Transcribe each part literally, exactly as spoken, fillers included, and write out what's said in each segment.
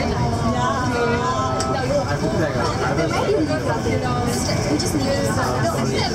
We just need to start.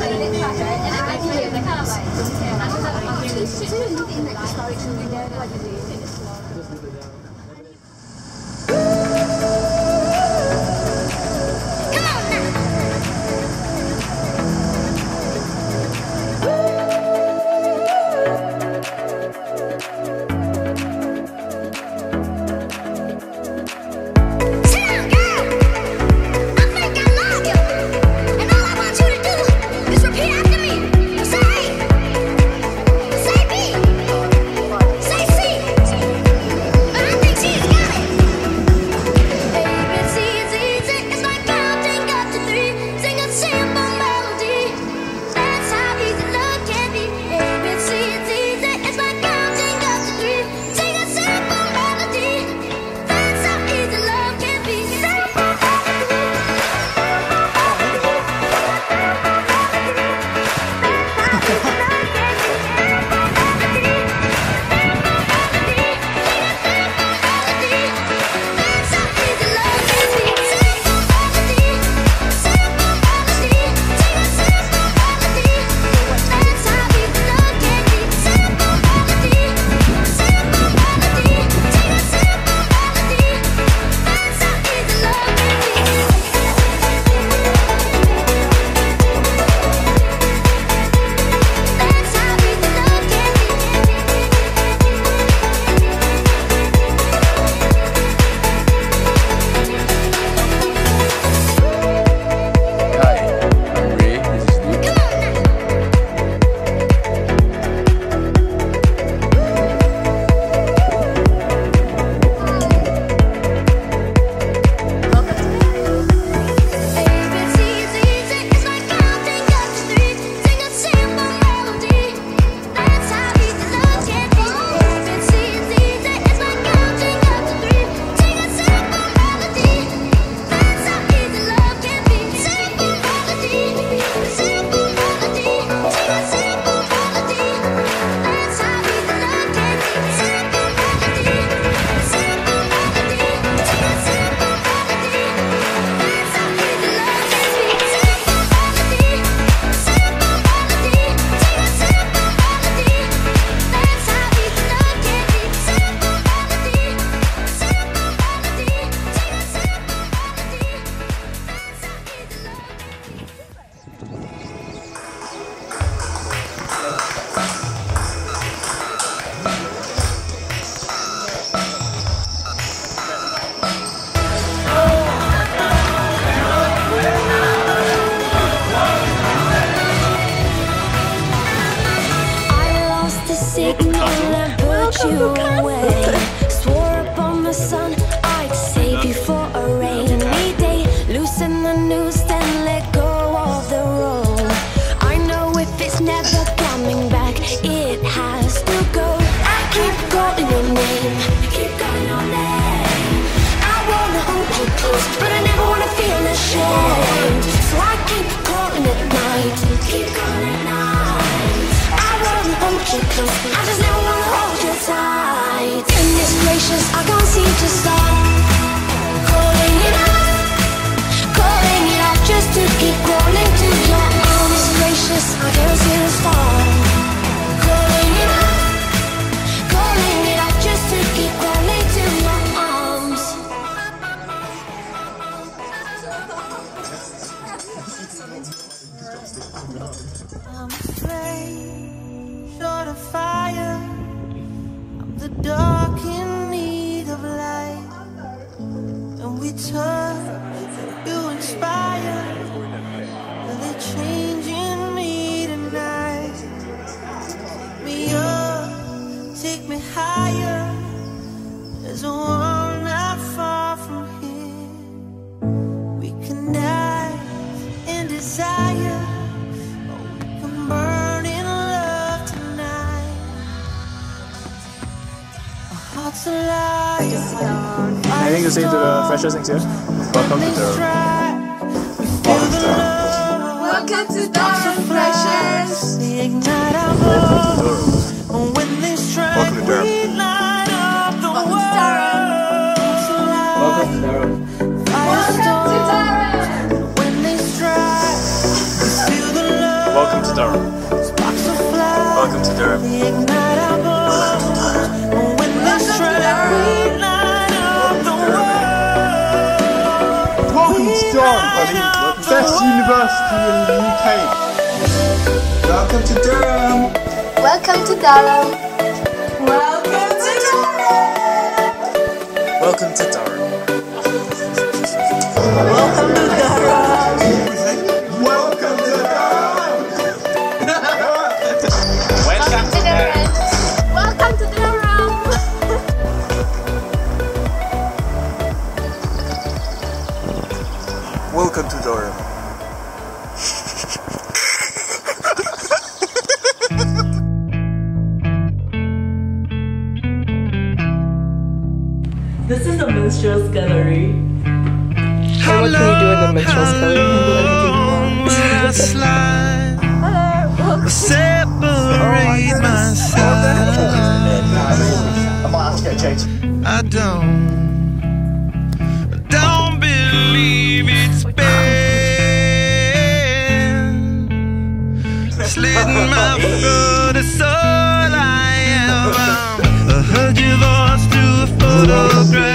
Anything to say to the freshers next year? Welcome to Durham. Welcome to Durham. Welcome to Durham, freshers! Welcome to Durham. Welcome to Durham. Welcome to Durham! Welcome Durham. Welcome to Durham, buddy. Best university in the U K. Welcome to Durham. Welcome to Durham. Welcome to Durham. Welcome to Durham. Welcome to Durham. Welcome to Durham. Welcome to Durham. Welcome to Durham. Welcome to Durham. This is the minstrels gallery. And what can you do in the minstrels gallery? Separate myself. I might have to get Jade. I don't, don't believe it's been slitting my throat. It's all I am. I heard your voice through a photograph.